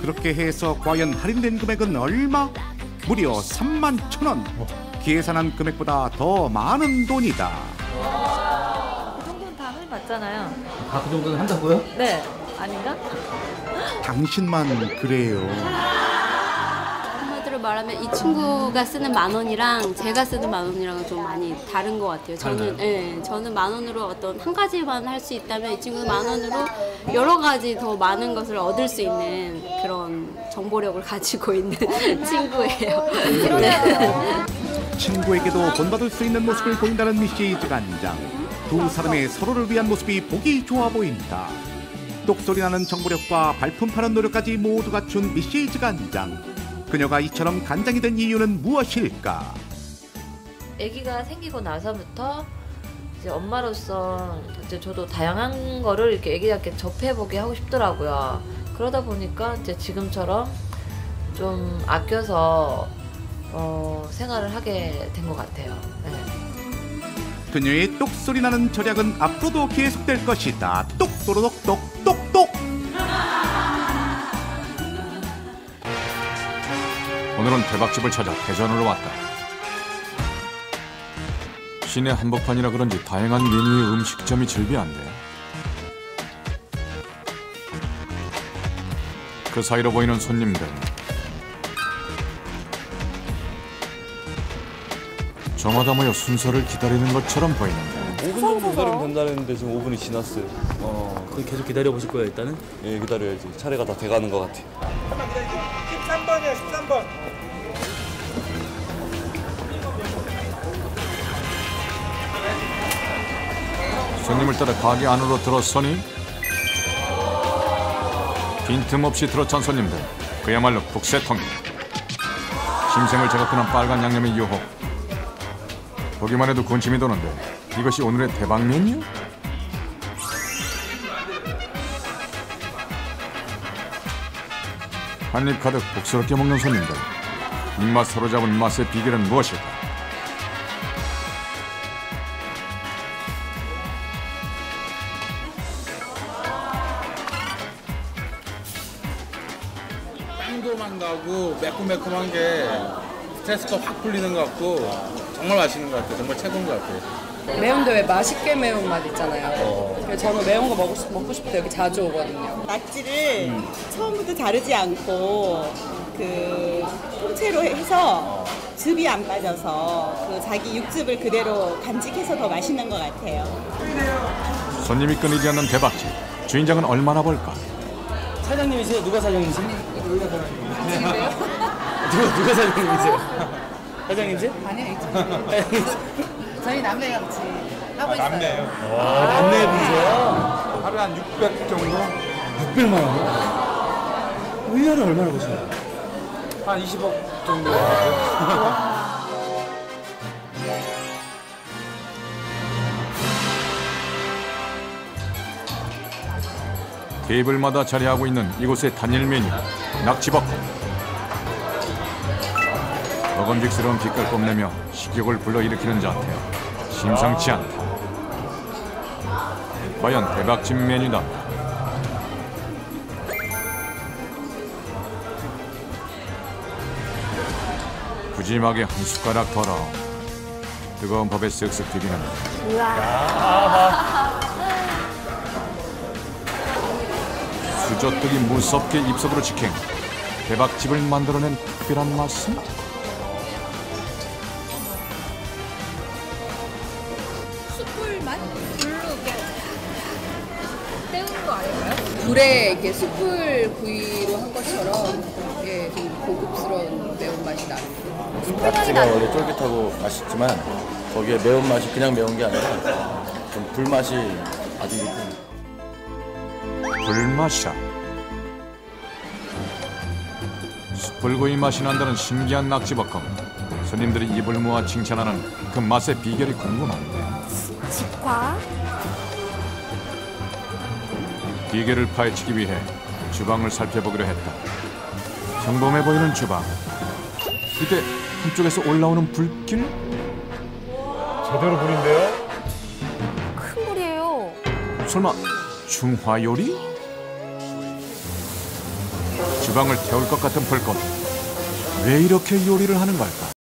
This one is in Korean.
그렇게 해서 과연 할인된 금액은 얼마? 무려 31,000원. 계산한 금액보다 더 많은 돈이다. 그 정도는 다 할인 받잖아요. 아, 그 정도는 한다고요? 네. 아닌가? 당신만 그래요. 한마디로 말하면 이 친구가 쓰는 10,000원이랑 제가 쓰는 10,000원이랑은 좀 많이 다른 것 같아요. 저는 저는 10,000원으로 어떤 한 가지만 할 수 있다면 이 친구는 10,000원으로 여러 가지 더 많은 것을 얻을 수 있는 그런 정보력을 가지고 있는 친구예요. 네. 친구에게도 본받을 수 있는 모습을 보인다는 미시즈 간장. 두 사람의 서로를 위한 모습이 보기 좋아 보인다. 똑소리 나는 정보력과 발품 파는 노력까지 모두 갖춘 미시즈 간장. 그녀가 이처럼 간장이 된 이유는 무엇일까? 아기가 생기고 나서부터 이제 엄마로서 이제 저도 다양한 거를 이렇게 아기한테 접해보게 하고 싶더라고요. 그러다 보니까 이제 지금처럼 좀 아껴서 생활을 하게 된 것 같아요. 네. 그녀의 똑소리 나는 절약은 앞으로도 계속될 것이다. 똑또로독 똑똑똑. 오늘은 대박집을 찾아 대전으로 왔다. 시내 한복판이라 그런지 다양한 메뉴의 음식점이 즐비한데 그 사이로 보이는 손님들. 저마다 모여 순서를 기다리는 것처럼 보이는데 5분 정도 기다리면 된다는데 지금 5분이 지났어요. 그럼 계속 기다려 보실 거예요, 일단은? 예, 기다려야지. 차례가 다 돼가는 것 같아요. 13번이요, 13번. 손님을 따라 가게 안으로 들어서니 빈틈없이 들어찬 손님들. 그야말로 북새통이다. 심생을 자극하는 빨간 양념의 유혹. 보기만 해도 군침이 도는데 이것이 오늘의 대박 메뉴? 한입 가득 복스럽게 먹는 손님들. 입맛 사로잡은 맛의 비결은 무엇일까? 향도만 나고 매콤매콤한 게 스트레스가 확 풀리는 것 같고 정말 맛있는 것 같아요. 정말 최고인 것 같아요. 매운데 왜 맛있게 매운 맛 있잖아요. 그래서 저는 매운 거 먹고 싶을 때 여기 자주 오거든요. 낙지를 처음부터 자르지 않고 그 통째로 해서 즙이 안 빠져서 그 자기 육즙을 그대로 간직해서 더 맛있는 것 같아요. 손님이 끊이지 않는 대박집. 주인장은 얼마나 벌까? 사장님이세요? 누가 사장님이세요? 누가 사장님이세요? 사장님이세요? 아니요, 저희 남매가 같이 하고 있어요. 남네요. 남매분이세요? 하루에 한 600 정도? 600만 원이요? 1년에 얼마나 버셔요? 한 20억 정도. 테이블마다 자리하고 있는 이곳의 단일 메뉴 낙지볶음. 먹음직스러운 빛깔 뽐내며 식욕을 불러일으키는 자태. 심상치 않다. 과연 대박집 메뉴다. 푸짐하게 한 숟가락 덜어 뜨거운 밥에 쓱쓱 비비는. 수저떡이 무섭게 입속으로 직행. 대박집을 만들어낸 특별한 맛은? 숯불 맛? 불로 이렇게 때운 거 아닌가요? 불에 이렇게 숯불 구이로 한 것처럼 예, 좀 고급스러운 매운맛이 나는. 낙지가 원래 쫄깃하고 맛있지만 거기에 매운맛이 그냥 매운 게 아니라 좀 불맛이 아주 깊은. 불맛이라. 숯불구이 맛이 난다는 신기한 낙지볶음. 손님들이 입을 모아 칭찬하는 그 맛의 비결이 궁금한데. 직화? 비결을 파헤치기 위해 주방을 살펴보기로 했다. 평범해 보이는 주방. 이때 한쪽에서 올라오는 불길? 제대로 불인데요? 큰 불이에요. 설마 중화 요리? 지방을 태울 것 같은 불꽃. 왜 이렇게 요리를 하는 걸까?